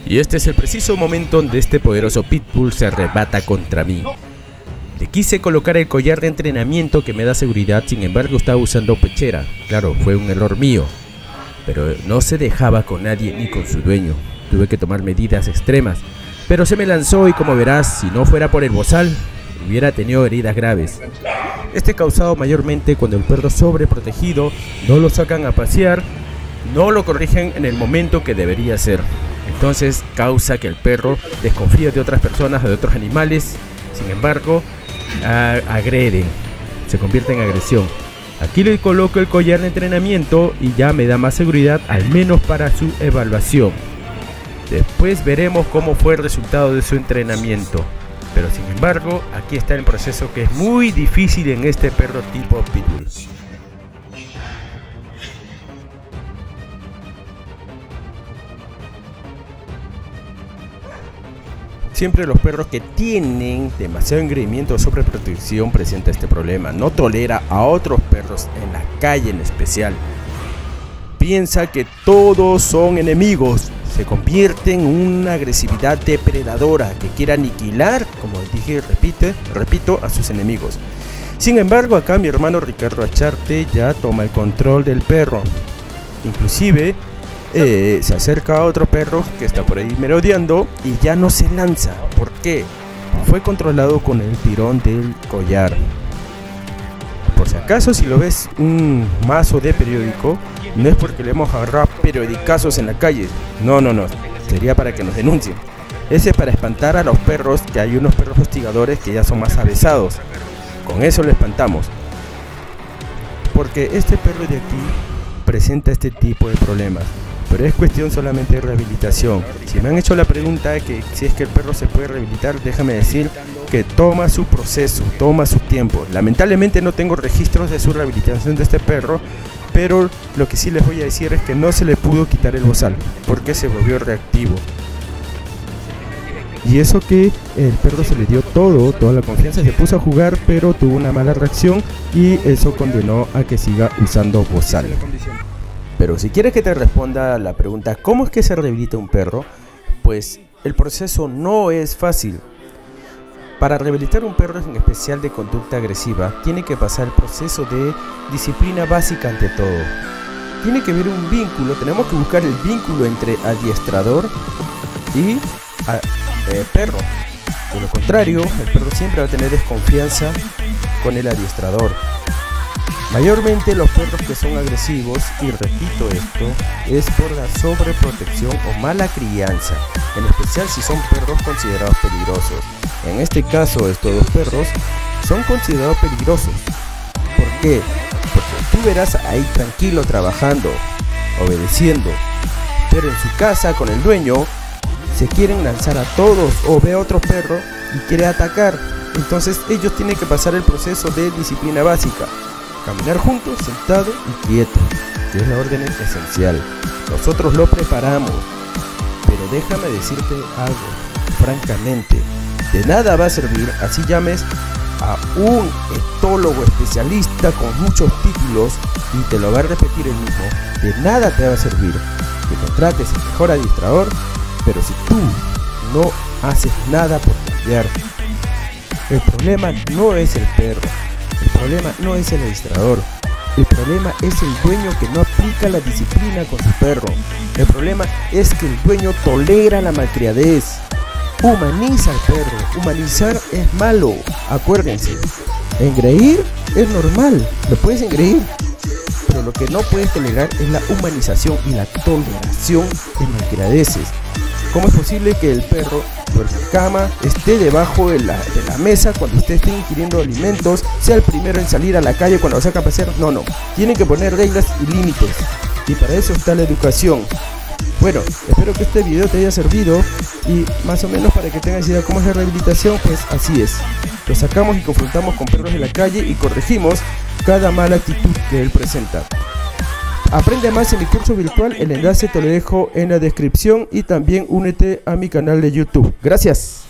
Y este es el preciso momento donde este poderoso pitbull se arrebata contra mí. Le quise colocar el collar de entrenamiento que me da seguridad, sin embargo estaba usando pechera. Claro, fue un error mío, pero no se dejaba con nadie ni con su dueño. Tuve que tomar medidas extremas, pero se me lanzó y como verás, si no fuera por el bozal, hubiera tenido heridas graves. Este causado mayormente cuando el perro sobreprotegido no lo sacan a pasear, no lo corrigen en el momento que debería ser. Entonces causa que el perro desconfíe de otras personas o de otros animales. Sin embargo, agreden, se convierte en agresión. Aquí le coloco el collar de entrenamiento y ya me da más seguridad, al menos para su evaluación. Después veremos cómo fue el resultado de su entrenamiento. Pero sin embargo, aquí está el proceso que es muy difícil en este perro tipo pitbull. Siempre los perros que tienen demasiado engreimiento o sobreprotección presentan este problema. No tolera a otros perros en la calle en especial. Piensa que todos son enemigos. Se convierte en una agresividad depredadora que quiere aniquilar, como dije, repito, a sus enemigos. Sin embargo, acá mi hermano Ricardo Acharte ya toma el control del perro. Inclusive se acerca a otro perro que está por ahí merodeando y ya no se lanza. ¿Por qué? Fue controlado con el tirón del collar. Por si acaso, si lo ves un mazo de periódico, no es porque le hemos agarrado periodicazos en la calle. No. Sería para que nos denuncien. Ese es para espantar a los perros, que hay unos perros hostigadores que ya son más avesados. Con eso lo espantamos. Porque este perro de aquí presenta este tipo de problemas. Pero es cuestión solamente de rehabilitación. Si me han hecho la pregunta que si es que el perro se puede rehabilitar, déjame decir que toma su proceso, toma su tiempo. Lamentablemente no tengo registros de su rehabilitación de este perro, pero lo que sí les voy a decir es que no se le pudo quitar el bozal, porque se volvió reactivo. Y eso que el perro se le dio toda la confianza, se puso a jugar, pero tuvo una mala reacción y eso condenó a que siga usando bozal. Pero si quieres que te responda la pregunta ¿cómo es que se rehabilita un perro? Pues el proceso no es fácil. Para rehabilitar un perro en especial de conducta agresiva, tiene que pasar el proceso de disciplina básica ante todo. Tiene que haber un vínculo, tenemos que buscar el vínculo entre adiestrador y perro. De lo contrario, el perro siempre va a tener desconfianza con el adiestrador. Mayormente los perros que son agresivos, y repito esto, es por la sobreprotección o mala crianza, en especial si son perros considerados peligrosos. En este caso estos dos perros son considerados peligrosos. ¿Por qué? Porque tú verás ahí tranquilo trabajando, obedeciendo, pero en su casa con el dueño se quieren lanzar a todos o ve a otro perro y quiere atacar. Entonces ellos tienen que pasar el proceso de disciplina básica. Caminar juntos, sentado y quieto, que es la orden esencial. Nosotros lo preparamos, pero déjame decirte algo, francamente, de nada va a servir, así llames a un etólogo especialista con muchos títulos y te lo va a repetir el mismo, de nada te va a servir que contrates el mejor adiestrador, pero si tú no haces nada por cambiar. El problema no es el perro. El problema no es el adiestrador, el problema es el dueño que no aplica la disciplina con su perro. El problema es que el dueño tolera la malcriadez, humaniza al perro. Humanizar es malo, acuérdense. Engreír es normal, lo puedes engreír, pero lo que no puedes tolerar es la humanización y la toleración de malcriadeces. ¿Cómo es posible que el perro duerma en cama, esté debajo de la mesa cuando usted esté ingiriendo alimentos, sea el primero en salir a la calle cuando lo saca a pasear? No, tienen que poner reglas y límites, y para eso está la educación. Bueno, espero que este video te haya servido y más o menos para que tengas idea cómo es la rehabilitación. Pues así es, lo sacamos y confrontamos con perros en la calle y corregimos cada mala actitud que él presenta. Aprende más en mi curso virtual, el enlace te lo dejo en la descripción y también únete a mi canal de YouTube. Gracias.